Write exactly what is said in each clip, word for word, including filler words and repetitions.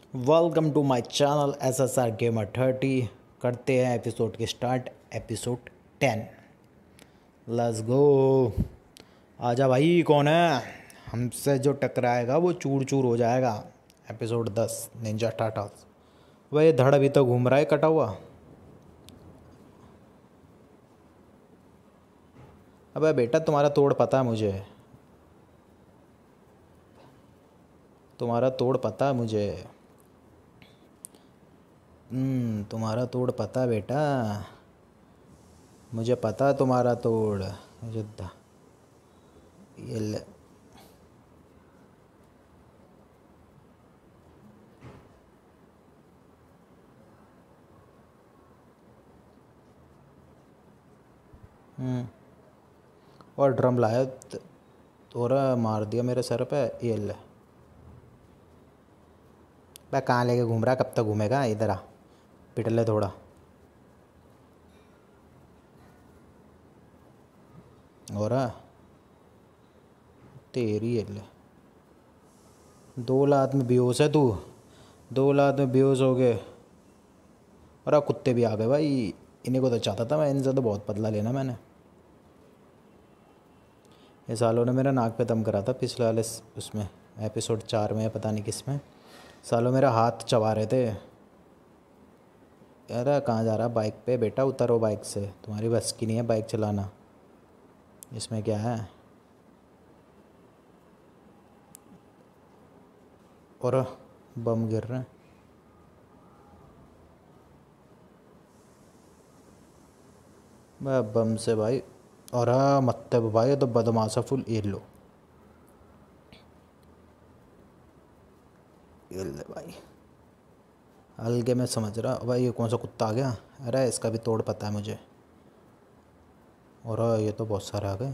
Welcome to my channel S S R gamer thirty. करते हैं episode के start. Episode ten. Let's go. आजा भाई, कौन है? हमसे जो टकराएगा वो चूर चूर हो जाएगा। एपिसोड दस, निंजा टाटल्स। वह धड़ अभी तो घूम रहा है कटा हुआ। अबे बेटा, तुम्हारा तोड़ पता है मुझे। तुम्हारा तोड़ पता है मुझे। हम्म तुम्हारा तोड़ पता है बेटा। मुझे पता है तुम्हारा तोड़। मुझे द- ये ले। हम्म और ड्रम लाया त- तोरा मार दिया मेरे सर पे। ये ले। बे कहाँ लेके घूम रहा है? कब तक घूमेगा? इधर आ, पिट ले थोड़ा। और आ, तेरी ये ले। दो लात में बेहोश है तू। दो लात में बेहोश हो गए। और आ, कुत्ते भी आ गए भाई। इन्हीं को तो चाहता था मैं, इनसे तो बहुत बदला लेना मैंने। ये सालों ने मेरा नाक पे दम करा था पिछले वाले स- उसमें, एपिसोड चार में, पता नहीं किस में। सालों मेरा हाथ चबा रहे थे। यार कहाँ जा रहा बाइक पे? बेटा उतरो बाइक से, तुम्हारी बस की नहीं है बाइक चलाना। इसमें क्या है? और बम गिर रहे हैं। मैं बम से भाई। और हाँ, मतलब भाई ये तो बदमाशा फुल। ये लो, ये ले भाई। हल्के में समझ रहा भाई। ये कौन सा कुत्ता आ गया? अरे इसका भी तोड़ पता है मुझे। और हाँ, ये तो बहुत सारे आ गए।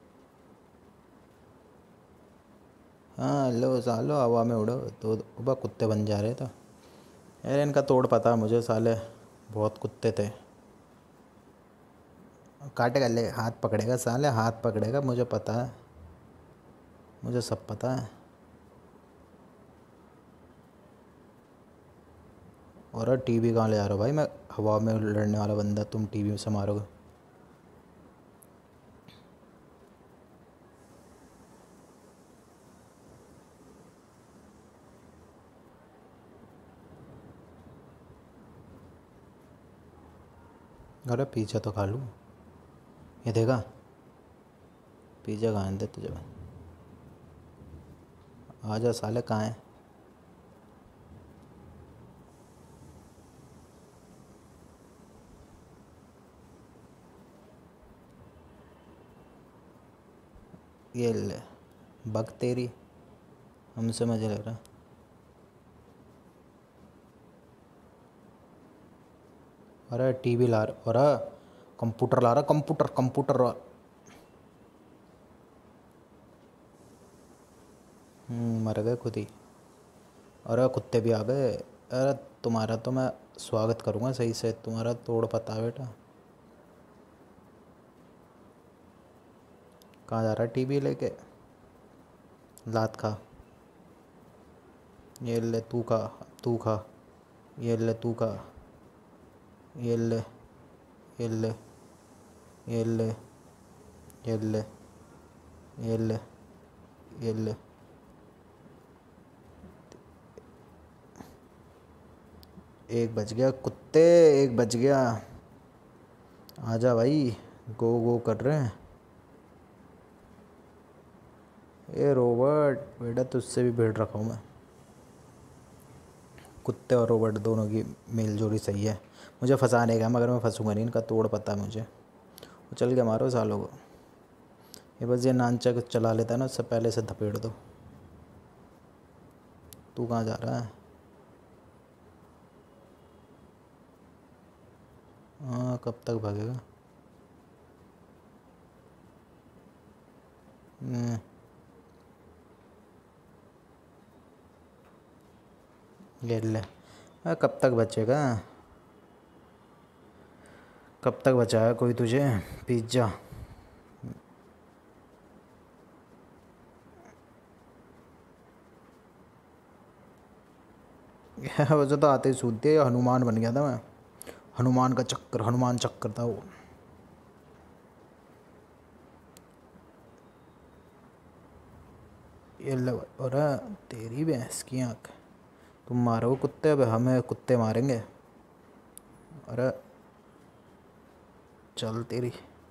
हाँ लो सालो, हवा में उड़ो तो बा कुत्ते बन जा रहे तो। यार इनका तोड़ पता है मुझे, साले बहुत कुत्ते थे। काटेगा ले, हाथ पकड़ेगा साले, हाथ पकड़ेगा, मुझे पता है। मुझे सब पता है। और टीवी कहाँ ले जा रहा हो भाई? मैं हवा में लड़ने वाला बंदा, तुम टीवी से मारोगे? अरे पीछे तो खा लूँ। ये देखा? पिज़्ज़ा खाने दे तुझे। आजा साले, कहाँ है? ये ले, बग तेरी। हमसे मजे ले रहा। अरे टीवी ला रहा। अरे कंप्यूटर ला रहा, कंप्यूटर कंप्यूटर। हम्म, मर गए खुद ही। अरे कुत्ते भी आ गए। अरे तुम्हारा तो मैं स्वागत करूँगा सही से। तुम्हारा तोड़ पता है बेटा। कहाँ जा रहा है टीवी लेके? लात खा। ये ले तू खा। तू खा। ये ले तू खा। ये ले। ये ले। ये ले। ये ले। ये ले। ये ले। एक बच गया कुत्ते, एक बच गया। आजा भाई, गो गो कर रहे हैं। ए रोबोट बेटा, तुझसे भी भीड़ रखा हूँ मैं। कुत्ते और रोबोट दोनों की मेल जोड़ी सही है। मुझे फंसाने का, मगर मैं फंसूंगा नहीं, इनका तोड़ पता है मुझे। वो चल के मारो सालों को। ये बस ये नानचा कुछ चला लेता है ना, उससे पहले से धपेड़ दो। तू कहाँ जा रहा है? हाँ, कब तक भागेगा? हम्म, ले ले। हाँ, कब तक बचेगा? कब तक बचाया कोई तुझे? पिज्ज़ा। वैसे तो आते ही सूद दिया, हनुमान बन गया था मैं। हनुमान का चक्कर, हनुमान चक्कर था वो। ये ले भाई। और तेरी भैंस की आँख, तुम मारो कुत्ते, अब हमें कुत्ते मारेंगे। अरे चल तेरी।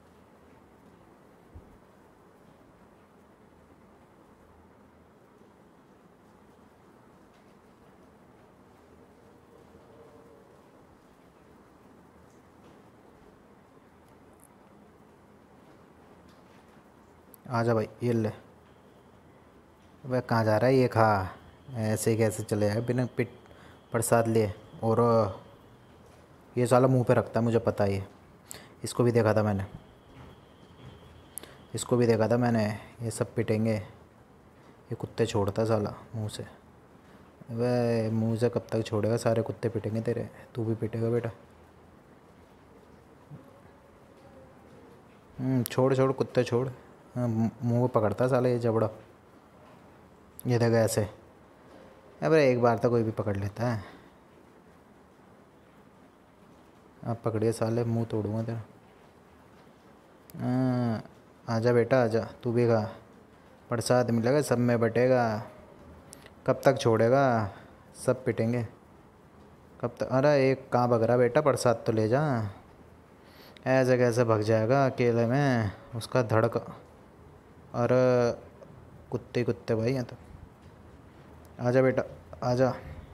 आजा भाई, ये ले। वह कहाँ जा रहा है ये? खा। ऐसे ही कैसे चले जाए बिना पिट प्रसाद लिए? और ये साला मुंह पे रखता है, मुझे पता ही है। इसको भी देखा था मैंने, इसको भी देखा था मैंने। ये सब पिटेंगे। ये कुत्ते छोड़ता साला मुंह से। वह मुंह से कब तक छोड़ेगा? सारे कुत्ते पिटेंगे तेरे, तू भी पिटेगा बेटा। हम्म, छोड़ छोड़ कुत्ते छोड़। हाँ, मुँह पकड़ता साला ये जबड़ा। ये देखा ऐसे। अबे एक बार तो कोई भी पकड़ लेता है। आप पकड़िए साले, मुंह तोड़ूंगा तेरा। हाँ, आजा बेटा आजा, तू भी खा। प्रसाद मिलेगा, सब में बटेगा। कब तक छोड़ेगा? सब पिटेंगे। कब तक? अरे एक कहाँ भग रहा बेटा? प्रसाद तो ले जा। ऐसे कैसे भग जाएगा अकेले में? उसका धड़क। अरे कुत्ते कुत्ते भाई यहाँ तो। आजा बेटा आजा,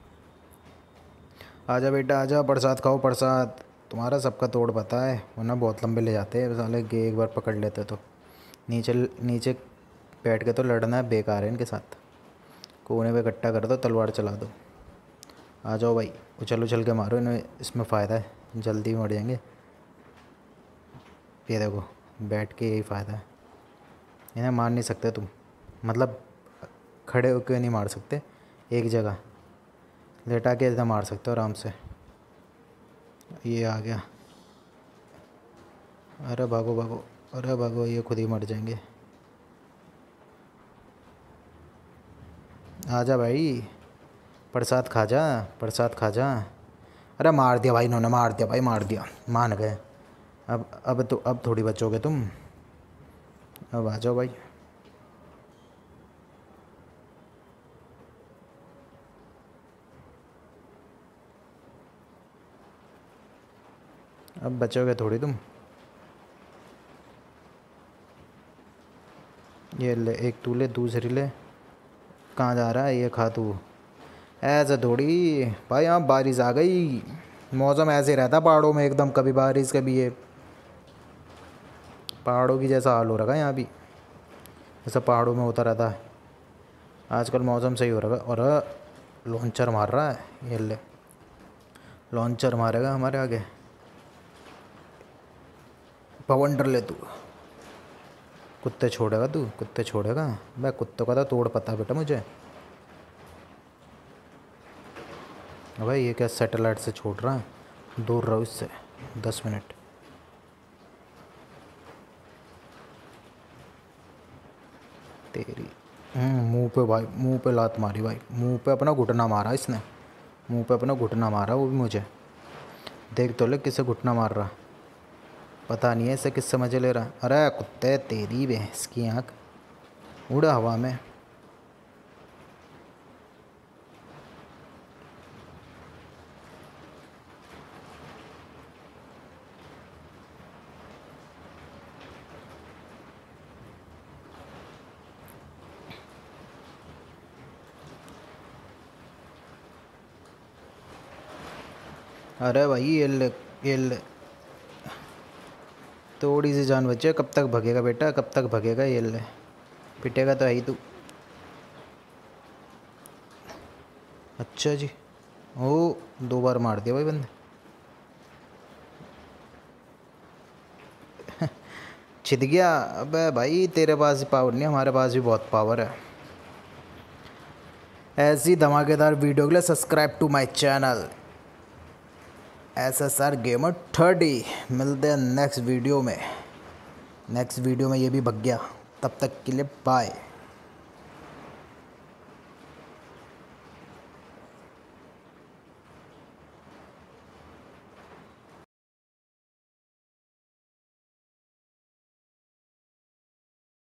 आजा बेटा आजा, प्रसाद खाओ प्रसाद। तुम्हारा सबका तोड़ पता है, वरना बहुत लंबे ले जाते हैं साले। गे एक बार पकड़ लेते तो नीचे नीचे बैठ के तो लड़ना है बेकार है इनके साथ। कोने पे इकट्ठा कर दो, तलवार चला दो। आ जाओ भाई, उछल उछल के मारो इन्हें, इसमें फ़ायदा है, जल्दी मर जाएंगे। ये देखो, बैठ के यही फ़ायदा है। इन्हें मार नहीं सकते तुम, मतलब खड़े होकर नहीं मार सकते, एक जगह लेटा के इतना मार सकते हो आराम से। ये आ गया। अरे भागो भागो, अरे भागो, ये खुद ही मर जाएंगे। आजा भाई, प्रसाद खा जा, प्रसाद खा जा। अरे मार दिया भाई इन्होंने, मार दिया भाई, मार दिया, मान गए। अब अब तो अब थोड़ी बचोगे तुम। अब आ जाओ भाई। अब बचोगे थोड़ी तुम। ये ले, एक तू ले, दूसरी ले। कहाँ जा रहा है? ये खा तू। ऐसे थोड़ी भाई, यहाँ बारिश आ गई। मौसम ऐसे रहता पहाड़ों में एकदम, कभी बारिश कभी ये। पहाड़ों की जैसा हाल हो रखा है यहाँ भी, जैसा पहाड़ों में होता रहता है। आजकल मौसम सही हो रहा है। और लॉन्चर मार रहा है, ये ले, लॉन्चर मारेगा हमारे आगे। पवंडर ले तू। कुत्ते छोड़ेगा तू? कुत्ते छोड़ेगा? मैं कुत्तों का तो तोड़ पता बेटा मुझे। भाई ये क्या सैटेलाइट से छोड़ रहा है? दूर रहो इससे दस मिनट। तेरी मुंह पे भाई, मुंह पे लात मारी भाई, मुंह पे अपना घुटना मारा इसने। मुंह पे अपना घुटना मारा वो भी मुझे। देख तो ले किससे घुटना मार रहा, पता नहीं है इसे किससे मजे ले रहा। अरे कुत्ते, तेरी भैंस की आँख, उड़ा हवा में। अरे भाई ये ले, ये ले, थोड़ी सी जान बचे। कब तक भगेगा बेटा, कब तक भगेगा? ये ले, पिटेगा तो है ही तू। अच्छा जी, ओ दो बार मार दिया भाई बंदे। छिद गया। अबे भाई तेरे पास ही पावर नहीं, हमारे पास भी बहुत पावर है। ऐसी धमाकेदार वीडियो के लिए subscribe to my channel S S R gamer thirty. मिलते हैं नेक्स्ट वीडियो में। नेक्स्ट वीडियो में ये भी भग गया। तब तक के लिए बाय।